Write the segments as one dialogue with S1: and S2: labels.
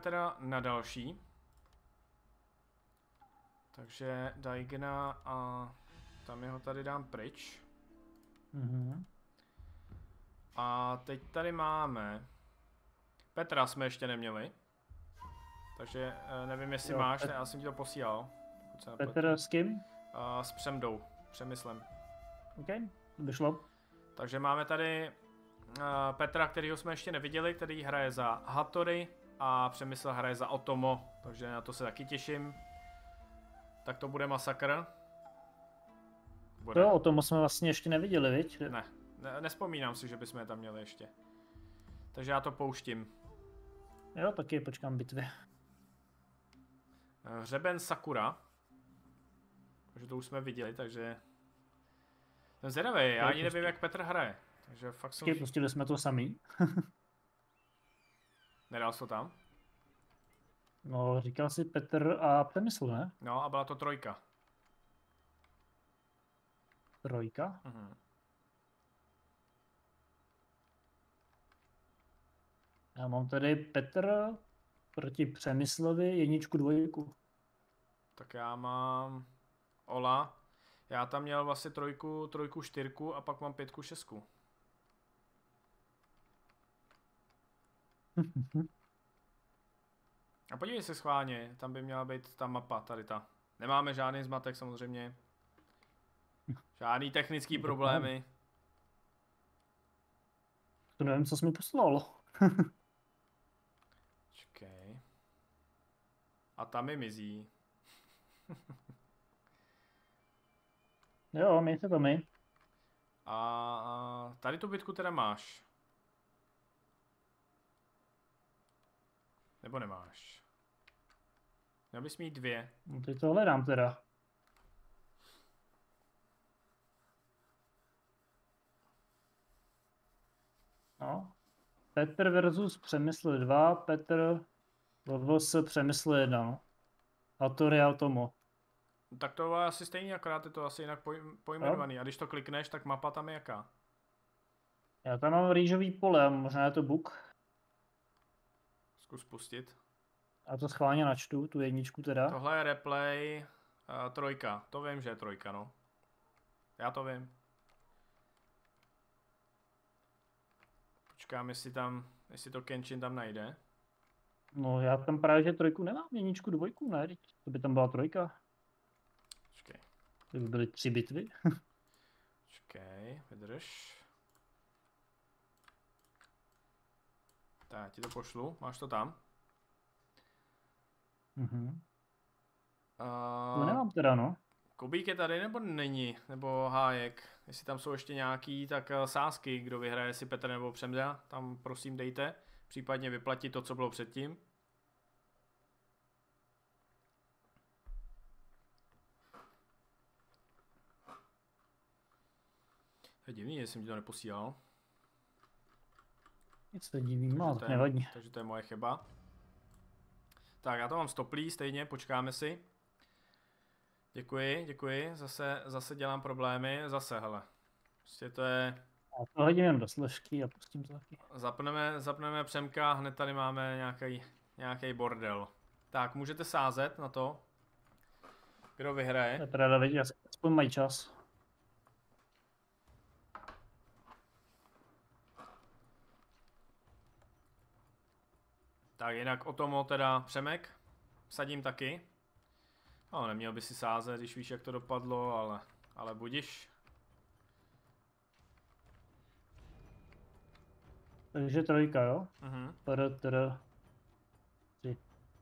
S1: teda na další. Takže Daigena a tam jeho tady dám pryč. A teď tady máme... Petra jsme ještě neměli. Takže nevím, jestli
S2: Jo,
S1: máš, ne, já jsem ti to posílal.
S2: Petr s kým?
S1: S Přemdou, Přemyslem.
S2: OK, to by šlo.
S1: Takže máme tady Petra, kterýho jsme ještě neviděli, který hraje za Hattori a Přemysl hraje za Otomo, takže na to se taky těším. Tak to bude masakr. Bude.
S2: Jo, Otomo jsme vlastně ještě neviděli, viď?
S1: Ne, nespomínám si, že bychom je tam měli ještě. Takže já to pouštím.
S2: Jo, taky počkám bitvy.
S1: Hřeben Sakura. Takže to už jsme viděli, takže... Jsem zvědavý, já ani nevím, jak Petr hraje. Takže fakt jsem...
S2: Pustili jsme to samý.
S1: Nedal jsi to tam?
S2: No, říkal si Petr a Přemysl, ne?
S1: No a byla to trojka.
S2: Trojka? Já mám tady Petr proti Přemyslovi, jedničku, dvojku.
S1: Tak já mám Ola. Já tam měl vlastně trojku, čtyřku a pak mám 5, 6. A podívej se schválně, tam by měla být ta mapa, tady ta. Nemáme žádný zmatek samozřejmě. Žádný technický problémy.
S2: To nevím, co jsi mi poslal.
S1: Čekej. A tam mi mizí.
S2: Jo, mějte to my.
S1: A tady tu bitku teda máš. Nebo nemáš? Měl bys mít 2.
S2: No, teď to hledám teda. No. Petr versus Přemysl 2, Petr vs Přemysl 1, no. Hattori a Otomo.
S1: Tak to je asi stejně, akorát je to asi jinak pojmenovaný. A když to klikneš, tak mapa tam je jaká?
S2: Já tam mám rýžový pole, možná je to bug.
S1: Zkus pustit.
S2: A to schválně načtu, tu jedničku teda.
S1: Tohle je replay 3. To vím, že je 3, no. Já to vím. Počkám, jestli to Kenshin tam najde.
S2: No já tam právě, že 3 nemám, jedničku, dvojku, ne? To by tam byla 3.
S1: Počkej.
S2: To by byly 3 bitvy.
S1: Počkej, vydrž. Tak, ti to pošlu, máš to tam?
S2: To nemám teda, no.
S1: Kubík je tady nebo není? Nebo Hájek? Jestli tam jsou ještě nějaký, tak sázky, kdo vyhraje, si Petr nebo Přemda, tam prosím dejte. Případně vyplatit to, co bylo předtím. Je divný, jestli jsem ti to neposílal.
S2: Nic se divím, no, to nevadí.
S1: Takže to je moje chyba. Tak, já to mám stoplý, stejně, počkáme si. Děkuji, zase dělám problémy, zase, hele. Prostě to je...
S2: Já to hodím jen do složky a pustím to taky.
S1: Zapneme Přemka, hned tady máme nějaký bordel. Tak, můžete sázet na to, kdo vyhraje.
S2: To je teda vidět, aspoň mají čas.
S1: Tak jinak Otomo teda Přemek, sadím taky. No, neměl by si sázet, když víš, jak to dopadlo, ale budiš.
S2: Takže 3, jo? Tr. 3.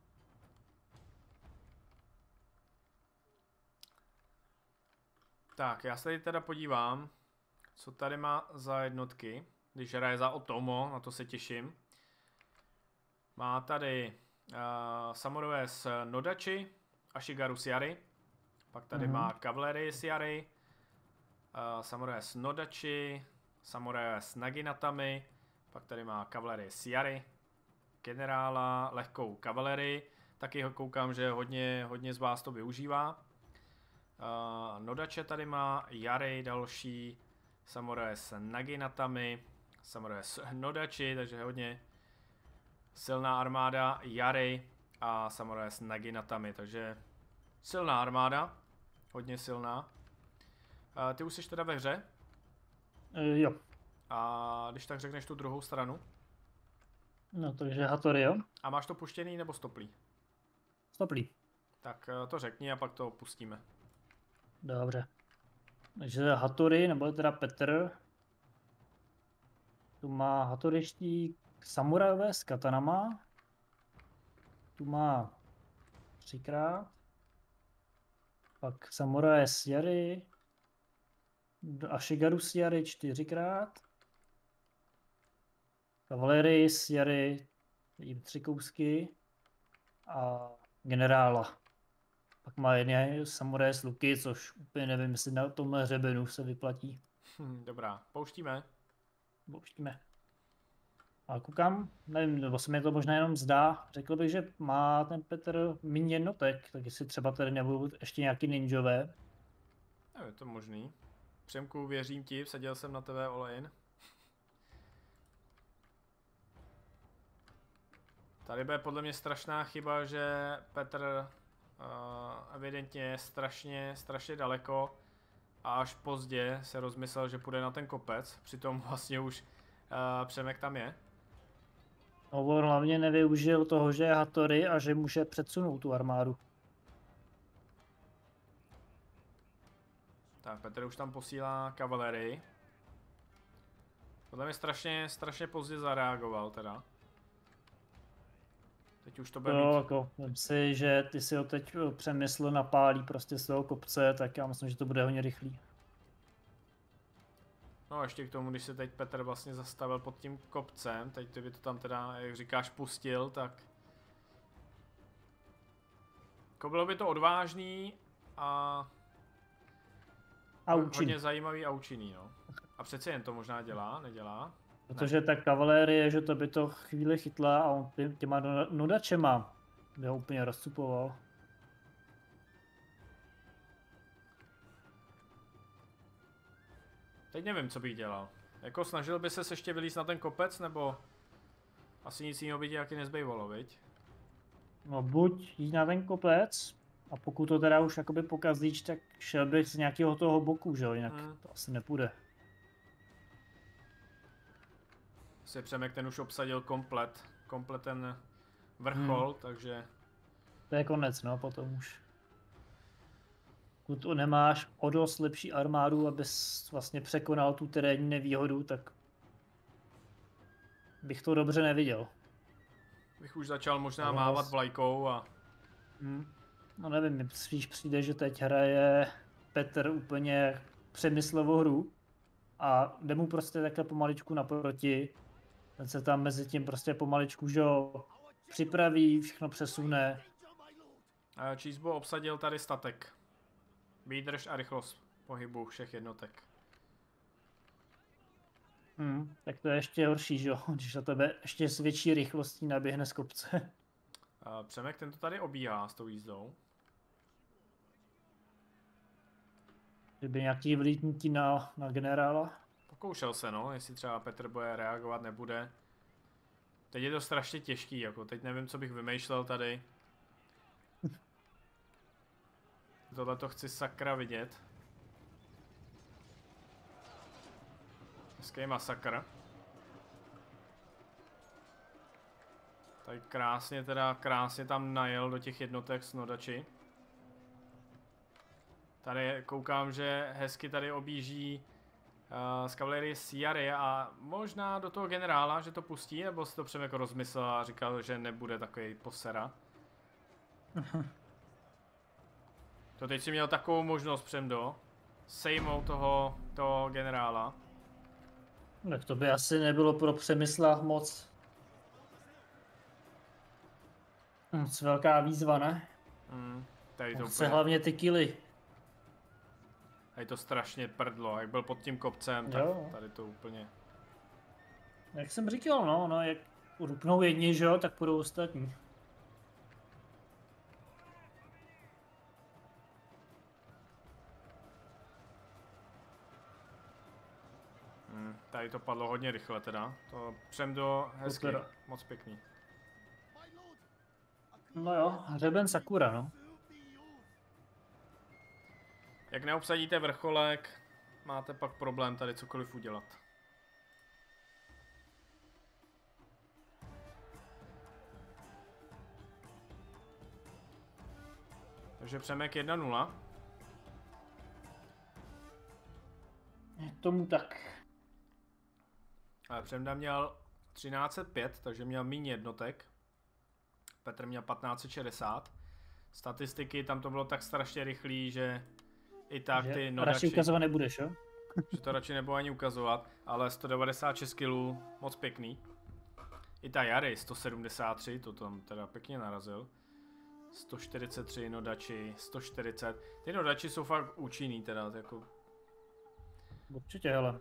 S1: Tak, já se tady teda podívám, co tady má za jednotky, když hraje za Otomo, na to se těším. Má tady samurové s Nodachi, Ashigaru s Yari, pak tady má kavalerii s Yari, samurové s Nodachi, samurové s Naginatami, pak tady má kavalerii s Yari, generála, lehkou kavalerii, taky ho koukám, že hodně z vás to využívá. Nodače tady má, Yari další, samurové s Naginatami, samurové s Nodachi, takže silná armáda Jary a samuraje s Naginatami, takže silná armáda, hodně silná. Ty už jsi teda ve hře?
S2: Jo.
S1: A když tak řekneš tu druhou stranu?
S2: No takže Hattori, jo?
S1: A máš to puštěný nebo stoplý?
S2: Stoplý.
S1: Tak to řekni a pak to pustíme.
S2: Dobře. Takže Hattori, nebo teda Petr, tu má Hattoriští samurajové s katanama. Tu má 3krát. Pak samuraje s Jary. A Shigaru s Jary 4krát. Kavalerii s Jary, jim 3 kousky. A generála. Pak má jedné samuraje s luky, což úplně nevím, jestli na tomhle hřebenu se vyplatí.
S1: Dobrá, pouštíme.
S2: Pouštíme. A koukám, nevím, nebo se mi to možná jenom zdá, řekl bych, že má ten Petr méně jednotek, tak jestli třeba tady nebudou ještě nějaký ninjové.
S1: Je to možný. Přemku, věřím ti, vsadil jsem na tebe all-in. Tady bude podle mě strašná chyba, že Petr evidentně je strašně daleko a až pozdě se rozmyslel, že půjde na ten kopec, přitom vlastně už Přemek tam je.
S2: No, on hlavně nevyužil toho, že je Hattori a že může předsunout tu armádu.
S1: Tak Petr už tam posílá kavalerii. Podle mě strašně pozdě zareagoval teda. Teď už to bude mít...
S2: jako, myslím si, že ty si ho teď přemysl napálí prostě z toho kopce, tak já myslím, že to bude hodně rychlý.
S1: No a ještě k tomu, když se teď Petr vlastně zastavil pod tím kopcem, teď kdyby to tam teda, jak říkáš, pustil, tak... Jako bylo by to odvážný a hodně zajímavý a účinný, no. A přece jen to možná dělá, nedělá?
S2: Protože ta kavalérie, že to by to chvíli chytla a on těma nudačema by ho úplně rozcupoval.
S1: Teď nevím, co bych dělal. Jako snažil by se ještě vylízt na ten kopec, nebo asi nic jiného by ti taky nezbývalo, viď?
S2: No buď jít na ten kopec, a pokud to teda už jakoby pokazíš, tak šel bych z nějakého toho boku, že jo, jinak to asi nepůjde.
S1: Se Přemek ten už obsadil komplet ten vrchol, takže...
S2: To je konec, no, potom už. Pokud nemáš o dost lepší armádu, abys vlastně překonal tu terénní nevýhodu, tak bych to dobře neviděl.
S1: Bych už začal možná mávat vlajkou a...
S2: No nevím, mi spíš přijde, že teď hraje Petr úplně přemyslovou hru a jde mu prostě takhle pomaličku naproti. Ten se tam mezi tím prostě pomaličku, že ho připraví, všechno přesune.
S1: Cheesebo obsadil tady statek. Výdrž a rychlost pohybu všech jednotek.
S2: Tak to je ještě horší, že jo, když na tebe ještě s větší rychlostí naběhne z kopce.
S1: Přemek ten to tady obíhá s tou jízdou.
S2: Kdyby nějaký vlítnutí na generála.
S1: Pokoušel se, no, jestli třeba Petr bude reagovat, nebude. Teď je to strašně těžký, jako teď nevím, co bych vymýšlel tady. Tohle to chci sakra vidět. Hezký masakr. Tady krásně tam najel do těch jednotek s nodači. Tady koukám, že hezky tady objíždí z kavalerie s Jary a možná do toho generála, že to pustí, nebo si to Přemek rozmyslel a říkal, že nebude takový posera. To teď si měl takovou možnost, Přemdo, sejmout toho generála.
S2: Tak to by asi nebylo pro Přemysla moc velká výzva, ne?
S1: Tady to
S2: úplně... hlavně ty killy.
S1: Tady to strašně prdlo, jak byl pod tím kopcem, tak tady to úplně...
S2: Jak jsem říkal, no, jak rupnou jedni, že jo, tak půjdou ostatní.
S1: Tady to padlo hodně rychle teda, to Přemdo hezky, moc pěkný.
S2: No jo, hřeben Sakura, no.
S1: Jak neobsadíte vrcholek, máte pak problém tady cokoliv udělat. Takže Přemek 1-0.
S2: Je tomu tak.
S1: Ale Přemda měl 1305, takže měl méně jednotek. Petr měl 1560. Statistiky, tam to bylo tak strašně rychlý, že i tak
S2: Že
S1: ty
S2: radši
S1: nodači,
S2: ukazovat nebudeš, jo?
S1: že to radši nebudu ani ukazovat, ale 196 kg, moc pěkný. I ta Jary 173, to tam teda pěkně narazil. 143 nodači, 140. Ty nodači jsou fakt účinný teda, jako.
S2: Určitě, hele.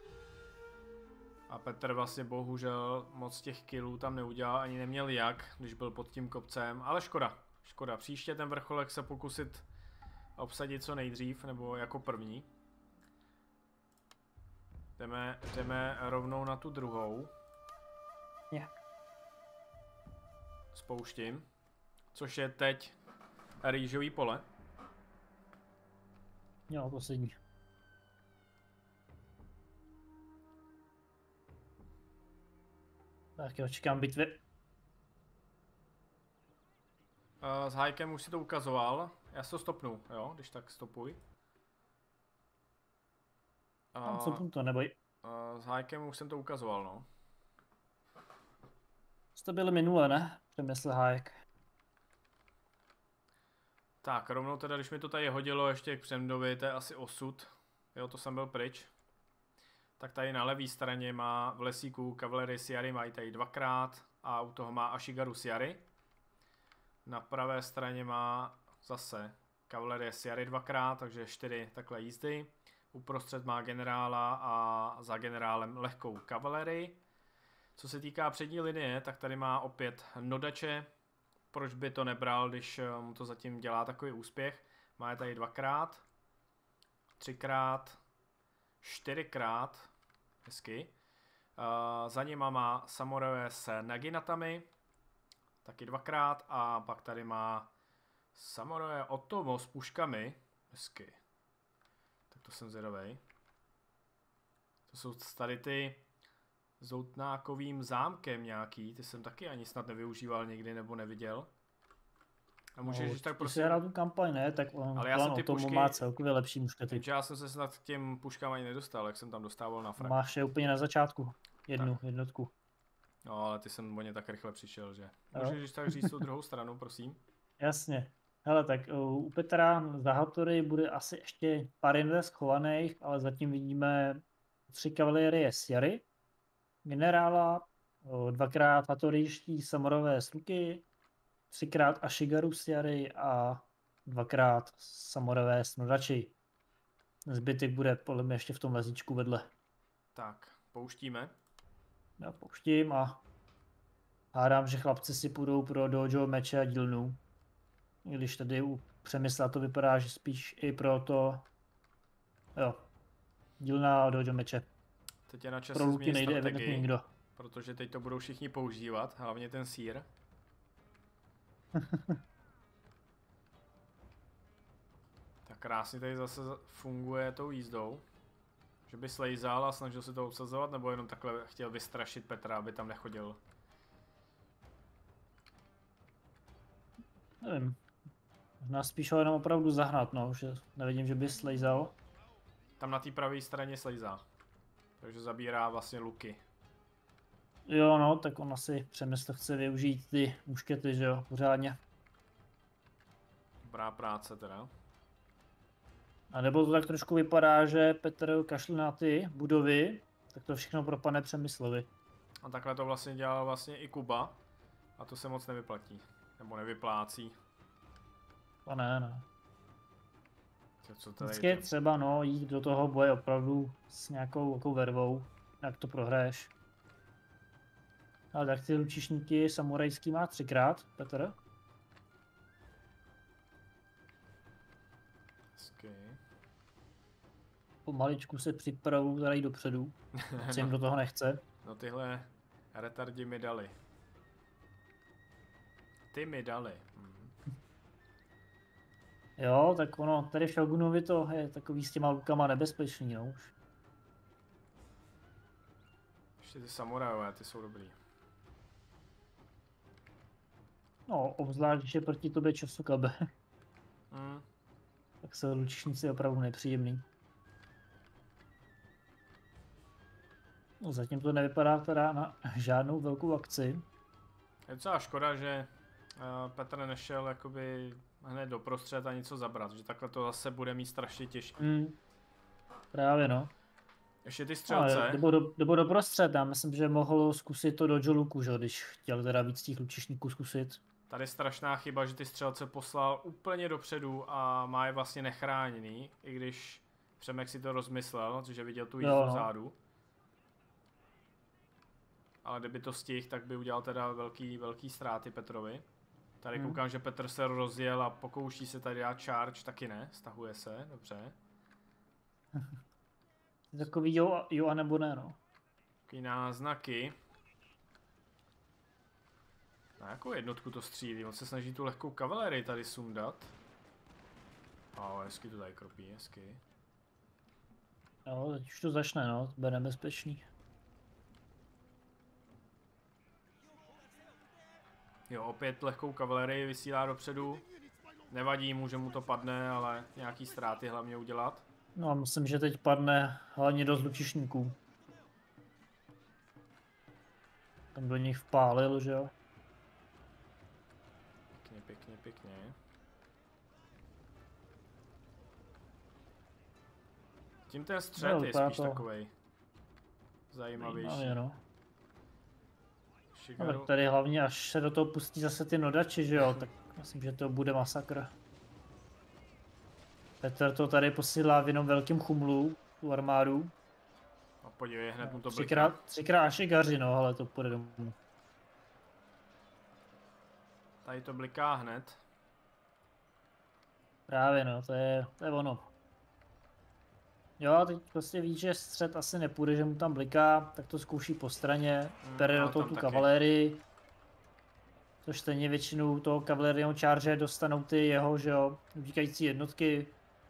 S1: A Petr vlastně bohužel moc těch kilů tam neudělal, ani neměl jak, když byl pod tím kopcem, ale škoda. Škoda, příště ten vrcholek se pokusit obsadit co nejdřív, nebo jako první. Jdeme rovnou na tu druhou.
S2: Yeah.
S1: Spouštím. Což je teď rýžový pole.
S2: Jo, poslední. Tak jo, čekám bitvy.
S1: S Hajkem už si to ukazoval. Já si to stopnu, jo, když tak stopuj.
S2: Tam stopnu to, neboj.
S1: S Hajkem už jsem to ukazoval, no.
S2: Jste byli minule, ne? Přemysl Hájek.
S1: Tak, rovnou teda, když mi to tady hodilo ještě k Přemdovi, to je asi osud. Jo, to jsem byl pryč. Tak tady na levé straně má v lesíku kavalerii Siary, mají tady dvakrát a u toho má Ashigaru Siary. Na pravé straně má zase kavalerie Siary dvakrát, takže 4 takhle jízdy. Uprostřed má generála a za generálem lehkou kavalerii. Co se týká přední linie, tak tady má opět nodače. Proč by to nebral, když mu to zatím dělá takový úspěch. Má je tady dvakrát, třikrát, čtyřikrát, hezky. Za nima má samurajové s naginatami, taky dvakrát, a pak tady má samuraje Otomo s puškami, hezky. Tak to jsem zvědavej. To jsou tady ty s Outnákovým zámkem nějaký, ty jsem taky ani snad nevyužíval nikdy nebo neviděl. A můžeš tak
S2: prostě... Když hrál tu kampaň, ne, tak on
S1: ale já jsem ty
S2: pušky... má celkově lepší muškety.
S1: Já jsem se snad k těm puškám ani nedostal, jak jsem tam dostával na frak.
S2: Máš je úplně na začátku, jednotku.
S1: No, ale ty jsem o ně tak rychle přišel, že. Můžeš tak říct tu druhou stranu, prosím?
S2: Jasně. Hele, tak u Petra za Hatory bude asi ještě pár jinde schovaných, ale zatím vidíme 3 kavalerie Siary, generála, 2krát hatorijští samurové s luky, 3krát Ashigaru Siary a 2krát samurové s nodači. Zbytek bude podle mě ještě v tom lezíčku vedle.
S1: Tak, pouštíme.
S2: Já pouštím a hádám, že chlapci si půjdou pro dojo, meče a dílnu. I když tady u Přemysla to vypadá, že spíš i pro to, jo, dílna a dojo, meče.
S1: Teď je na čase
S2: pro luky
S1: změnit
S2: nejde
S1: strategii,
S2: nikdo.
S1: protože teď to budou všichni používat, hlavně ten sír. Tak krásně tady zase funguje tou jízdou. Že by slejzal a snažil se to obsazovat, nebo jenom takhle chtěl vystrašit Petra, aby tam nechodil?
S2: Nevím. Možná spíš ho jenom opravdu zahnat, no, že nevidím, že by slejzal.
S1: Tam na té pravé straně slejzá. Takže zabírá vlastně luky.
S2: Jo, no, tak on asi Přemysl chce využít ty muškety, že jo, pořádně.
S1: Dobrá práce teda.
S2: A nebo to tak trošku vypadá, že Petr kašle na ty budovy, tak to všechno propadne Přemyslovi.
S1: A takhle to vlastně dělal vlastně i Kuba. A to se moc nevyplatí. Nebo nevyplácí.
S2: A ne.
S1: Co tady
S2: vždycky je třeba, no, jít do toho boje opravdu s nějakou vervou, jak to prohraješ. Ale tak ty lučišníky samurajský má 3krát, Petr. Pomaličku se připravují tady dopředu, co jim do toho nechce.
S1: No tyhle retardi mi dali. ty mi dali.
S2: Jo, tak ono, tady v Shogunovi to je takový s těma lukama nebezpečný, no už.
S1: Ještě ty samurajové, ty jsou dobrý.
S2: No, obzvlášť, když je proti tobě Chosokabe.
S1: Mm.
S2: Tak jsou lučišníci opravdu nepříjemný. No, zatím to nevypadá teda na žádnou velkou akci.
S1: Je docela škoda, že Petr nešel jakoby hned doprostřed a něco zabrat, že takhle to zase bude mít strašně těžké.
S2: Právě no.
S1: Ještě ty střelce.
S2: Nebo doprostřed, já myslím, že mohl zkusit to do Joluku, že, když chtěl teda víc těch lučišníků zkusit.
S1: Tady je strašná chyba, že ty střelce poslal úplně dopředu a má je vlastně nechráněný, i když Přemek si to rozmyslel, protože viděl tu jízdu vzadu. Ale kdyby to stihl, tak by udělal teda velký ztráty Petrovi. Tady koukám, že Petr se rozjel a pokouší se tady dát charge, taky ne, stahuje se, dobře.
S2: Takový jo a nebo ne, no.
S1: Takový náznaky. Na jakou jednotku to střílí? On se snaží tu lehkou kavalerii tady sundat. Hezky to tady kropí, hezky.
S2: No, teď už to začne, no, to bude nebezpečný.
S1: Jo, opět lehkou kavalerii vysílá dopředu. Nevadí mu, že mu to padne, ale nějaký ztráty hlavně udělat.
S2: No a myslím, že teď padne hlavně dost lučišníků. Tam do nich vpálil, že jo?
S1: Pěkně. Tím ten střed je spíš takovej zajímavější.
S2: No. Ale tady hlavně, až se do toho pustí zase ty nodači, že jo, tak myslím, že to bude masakr. Petr to tady posílá v jenom velkým chumlu, tu armádu.
S1: A podívej, hned mu to bliká.
S2: Třikrát šigaři, no, ale to půjde domů.
S1: Tady to bliká hned.
S2: Právě no, to je ono. Jo, teď prostě ví, že střed asi nepůjde, že mu tam bliká, tak to zkouší po straně, bere do toho tu kavalérii. Což stejně většinu toho kavalerijního charge dostanou ty jeho, že jo, utíkající jednotky.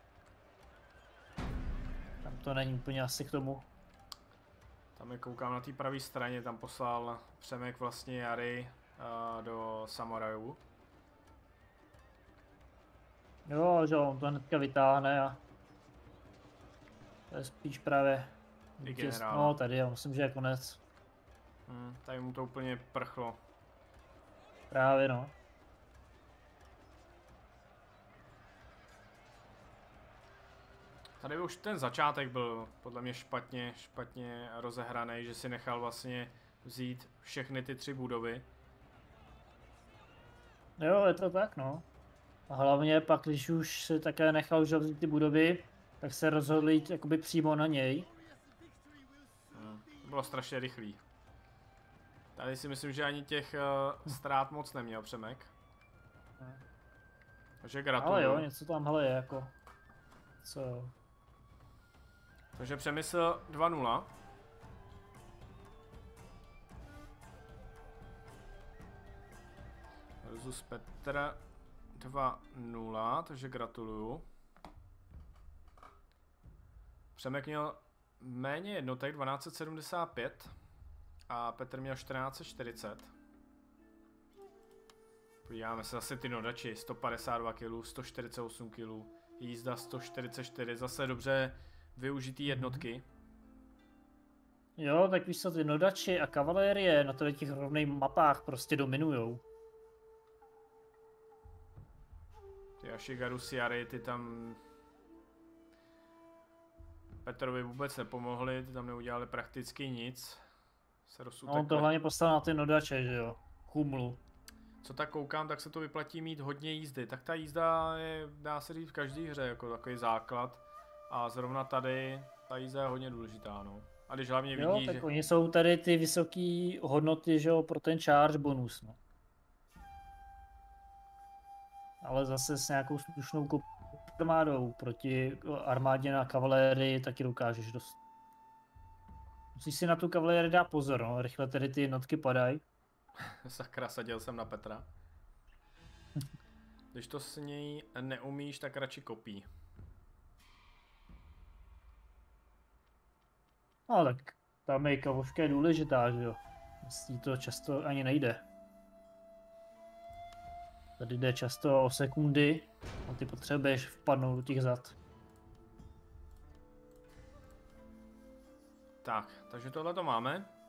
S2: Tam to není úplně asi k tomu.
S1: Tam je koukám na té pravé straně, tam poslal Přemek vlastně Jary do samurajů.
S2: Jo, že on to hnedka vytáhne a to je spíš právě no tady jo, myslím, že je konec.
S1: Tady mu to úplně prchlo.
S2: Právě no.
S1: Tady už ten začátek byl podle mě špatně rozehraný, že si nechal vlastně vzít všechny ty 3 budovy.
S2: Jo, je to tak no. A hlavně pak, když už se také nechal vzít ty budovy, tak se rozhodl jít jakoby přímo na něj.
S1: To bylo strašně rychlý. Tady si myslím, že ani těch ztrát moc neměl Přemek. Takže gratuluju.
S2: Ale jo, něco tam hele je jako. Co?
S1: Takže Přemysl 2-0. Versus Petr 2-0, takže gratuluju. Přemek měl méně jednotek, 1275 a Petr měl 1440. Podíváme se zase ty nodači, 152 kg, 148 kg, jízda 144, zase dobře využitý jednotky.
S2: Jo, tak víš co, ty nodači a kavalérie na těch rovných mapách prostě dominujou.
S1: Ty Ashigaru Siary, ty tam Petrovi vůbec nepomohli, ty tam neudělali prakticky nic.
S2: No, on to hlavně postavil na ty nodače, že jo, chumlu.
S1: Co tak koukám, tak se to vyplatí mít hodně jízdy. Tak ta jízda je, dá se říct, v každé hře jako takový základ. A zrovna tady ta jízda je hodně důležitá, no. A když hlavně vidí,
S2: jo, tak že oni jsou tady ty vysoké hodnoty, že jo, pro ten charge bonus, no. Ale zase s nějakou slušnou armádou proti armádě na kavalérii taky dokážeš dost. Musíš si na tu kavalérii dát pozor, no, rychle tedy ty jednotky padají.
S1: Sakra, sadil jsem na Petra. Když to s něj neumíš, tak radši kopí.
S2: No tak ta make-upovka je důležitá, že jo. S ní to často ani nejde. Tady jde často o sekundy a ty potřebuješ vpadnout do těch zad.
S1: Tak, takže tohle to máme.